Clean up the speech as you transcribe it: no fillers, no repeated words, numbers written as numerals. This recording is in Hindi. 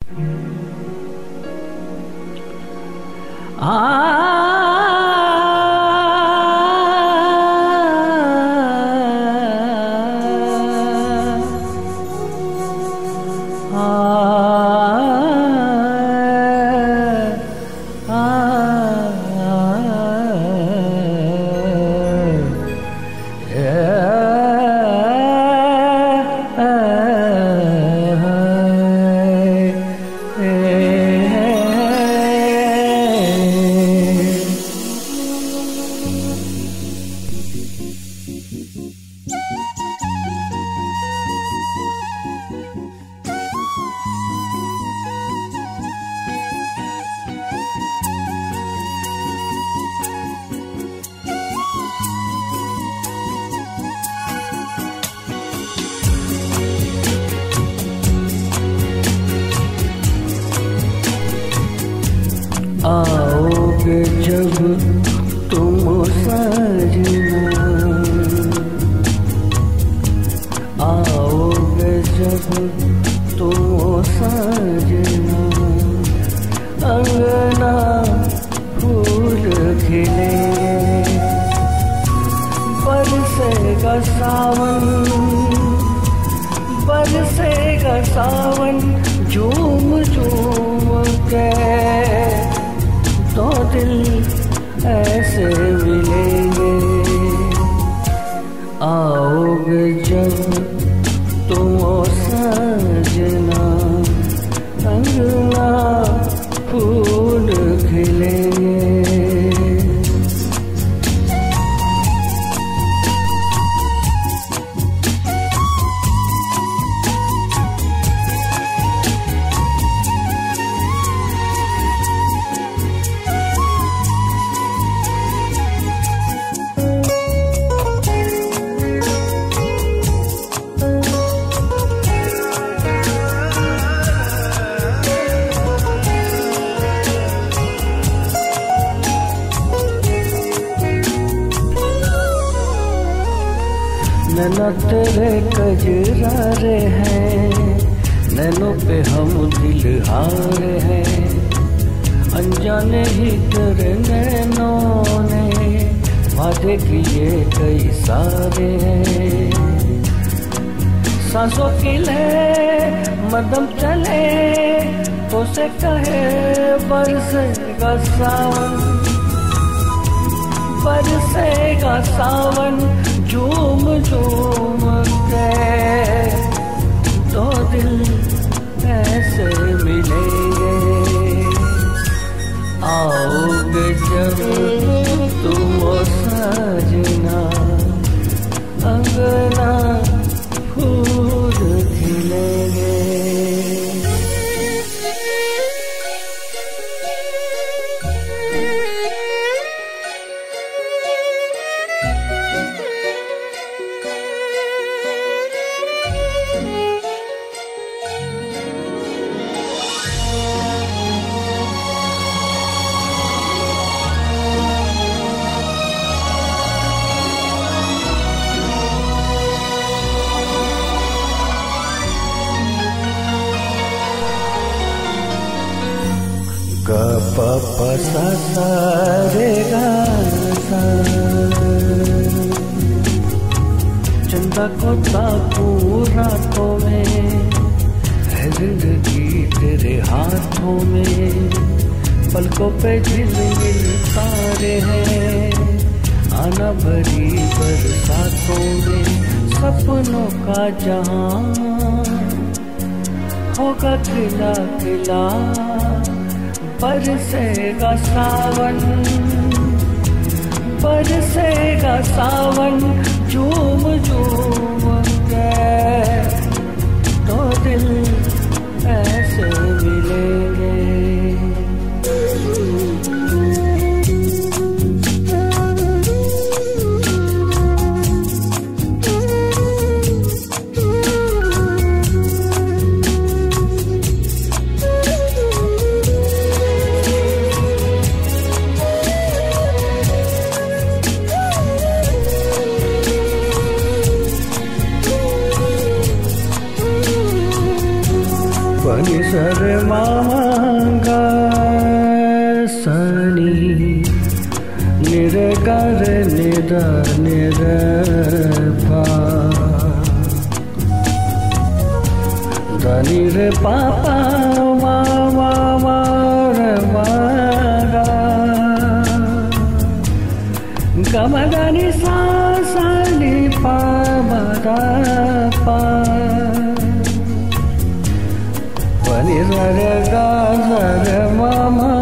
आओगे जब तुम सजना, आओगे जब तुम सजना, अंगना फूल खिले, बरसेगा सावन, बरसेगा सावन, झूम झूम के दो दिल ऐसे मिलेंगे। आओगे जब तुम सजना, अंगना फूल खिलेंगे। नैना तेरे कजरारे हैं, नैनों पे हम दिल हारे हैं, अनजाने ही तेरे नैनों ने वादे किए कई सारे हैं। सांसों की ले मदम चले तो से कहे बरसेगा सावन, बरसेगा सावन, झूम झूम के दो दिल ऐसे मिलेंगे। आओगे जब तुम सजना, अंगना फूल खिलेंगे। ग प प सा सा रे गा सा, चंदा को ताकू रातों में, है जिंदगी तेरे हाथों में, पलकों पे झिलमिल तारे हैं, आना भरी बरसातों में, सपनों का जहां होगा खिला खिला, बरसेगा सावन, बरसेगा सावन, झूम झूम के दो दिल ऐसे मिलेंगे। mama ga sani nire ga re nida nire pa dani re papa mama re ma ga gama gani sa sa ni pa ma da pa ni re ga re mama